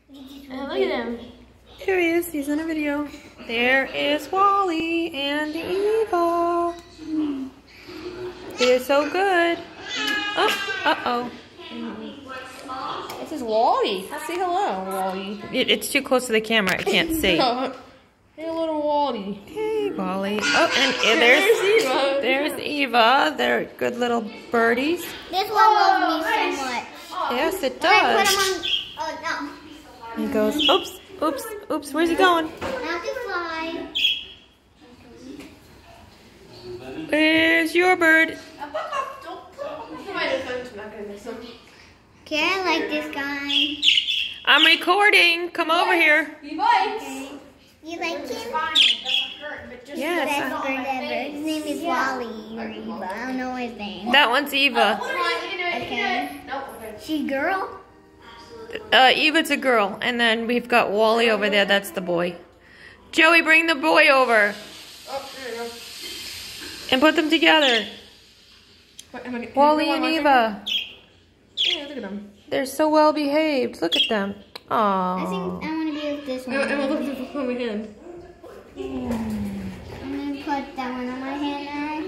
Look at him. Here he is. He's in a video. There is Wally and Eva. They're so good. Oh, uh-oh. This is Wally. Let's say hello, Wally. It's too close to the camera. I can't see. Hey, little Wally. Hey, Wally. Oh, and there's Eva. There's Eva. They're good little birdies. This one loves me so much. Yes, it When I put does. him on, oh He goes, oops, oops, oops. Where's he going? no, not to fly. Where's your bird? Okay, I like this guy. I'm recording. Come over here. He bites. Okay. You like him? Yes. Best bird ever. His name is Wally or Eva. I don't know his name. That one's Eva. Okay. She's girl? Eva's a girl. And then we've got Wally over there. That's the boy. Joey, bring the boy over. And put them together. Wally and Eva. Yeah, look at him. They're so well behaved. Look at them. I think Aww. I want to be with this one. Emma, look at my hand. I'm going to put that one on my hand now.